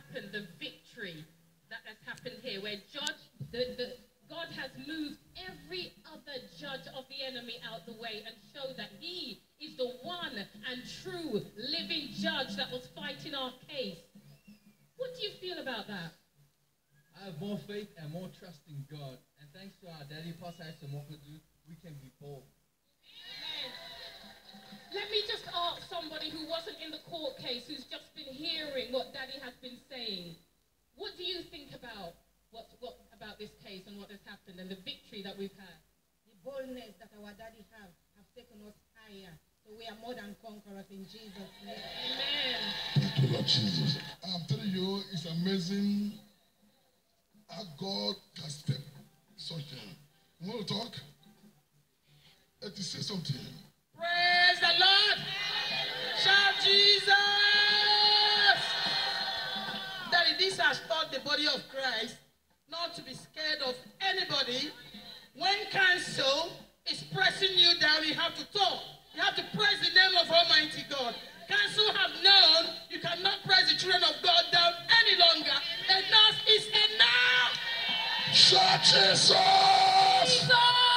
happened, the victory that has happened here, where God has moved every other judge of the enemy out the way and showed that he is the one and true living judge that was fighting our case. What do you feel about that? I have more faith and more trust in God. And thanks to our daddy, Pastor Mokodu, we can be bold. Amen. Let me just ask somebody who wasn't in the court case, who's just been hearing what Daddy has been saying. What do you think about about this case and what has happened and the victory that we've had? The boldness that our daddy have taken us higher. So we are more than conquerors in Jesus' name. Amen. Thank you, Lord Jesus. I'm telling you, it's amazing how God has stepped such a... You want to talk? Let me say something. Praise the Lord. Shout Jesus. Daddy, this has taught the body of Christ not to be scared of anybody. When counsel is pressing you down, you have to talk. You have to praise the name of Almighty God. Counsel have known you cannot press the children of God down any longer. Enough is enough. Shout Jesus. Jesus.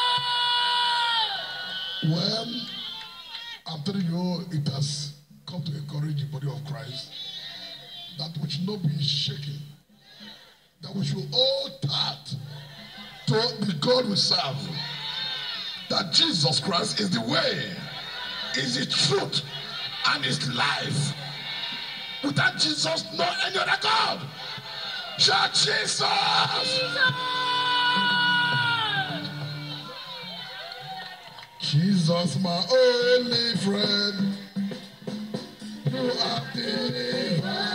Well, I'm telling you, it has come to encourage the body of Christ that we should not be shaken, that we should hold tight to the God we serve, that Jesus Christ is the way, is the truth, and is life. Without Jesus, no any other God. Shout Jesus! Jesus, my only friend, you have delivered.